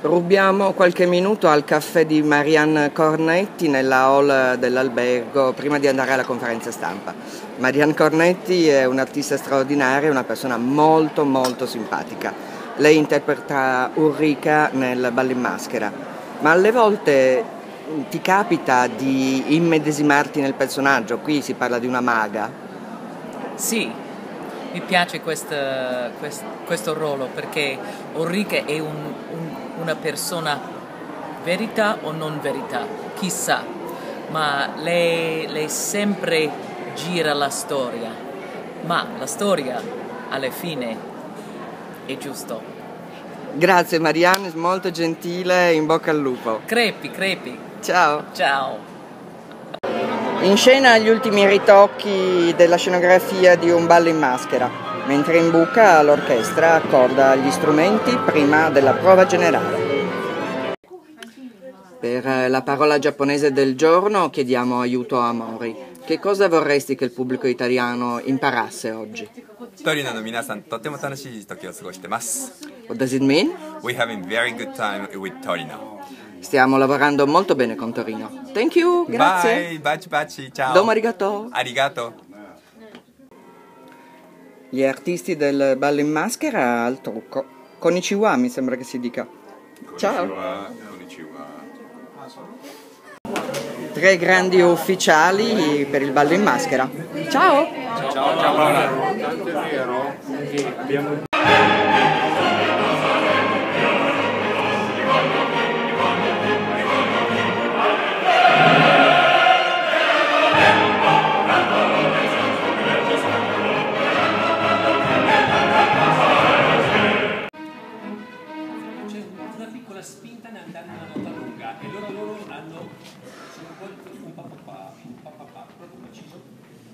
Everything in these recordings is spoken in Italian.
Rubiamo qualche minuto al caffè di Marianne Cornetti nella hall dell'albergo prima di andare alla conferenza stampa. Marianne Cornetti è un'artista straordinaria, una persona molto molto simpatica. Lei interpreta Ulrika nel Ballo in Maschera, ma alle volte ti capita di immedesimarti nel personaggio. Qui si parla di una maga. Sì, mi piace questo ruolo perché Ulrike è una persona verità o non verità, chissà, ma lei sempre gira la storia, ma la storia alla fine è giusto. Grazie Marianne, molto gentile, in bocca al lupo. Crepi. Ciao. Ciao. In scena gli ultimi ritocchi della scenografia di Un ballo in maschera, mentre in buca l'orchestra accorda gli strumenti prima della prova generale. Per la parola giapponese del giorno chiediamo aiuto a Mori. Che cosa vorresti che il pubblico italiano imparasse oggi? トリノの皆さんとても楽しい時を過ごしてます。 What does it mean? We having very good time with Torino. Stiamo lavorando molto bene con Torino. Thank you, grazie. Bye, baci baci, ciao. Domo arigato. Arigato. Gli artisti del ballo in maschera al trucco. Konnichiwa mi sembra che si dica. Ciao. Tre grandi ufficiali per il ballo in maschera. Ciao. Ciao. C'è una piccola spinta nell'andare una nota lunga e loro hanno un papà proprio preciso.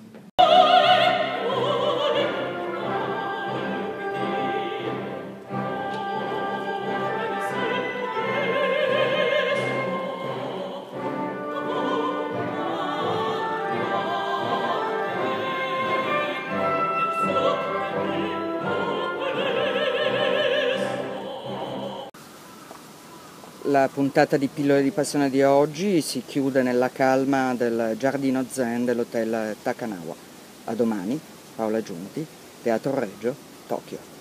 La puntata di Pillole di Passione di oggi si chiude nella calma del giardino zen dell'hotel Takanawa. A domani, Paola Giunti, Teatro Regio, Tokyo.